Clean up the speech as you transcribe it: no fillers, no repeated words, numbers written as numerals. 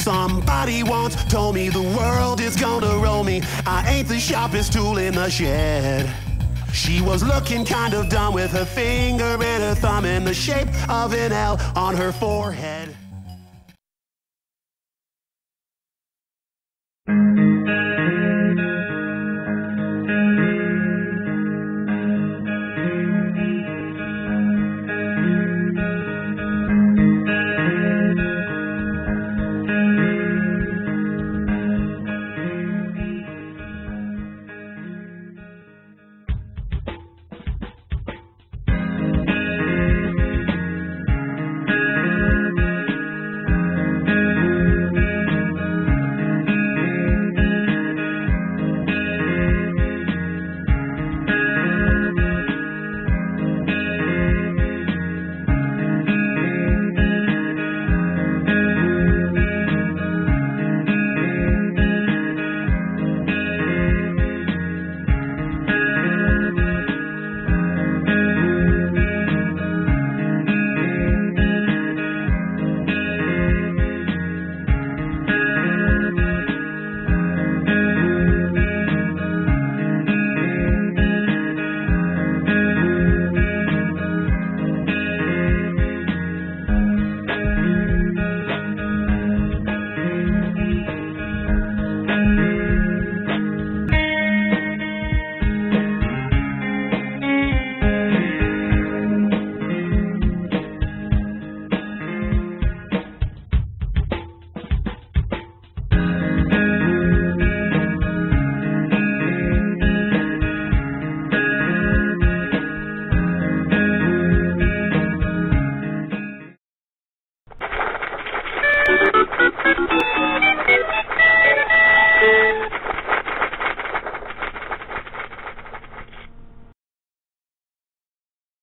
Somebody once told me the world is gonna roll me. I ain't the sharpest tool in the shed. She was looking kind of dumb with her finger and her thumb in the shape of an L on her forehead.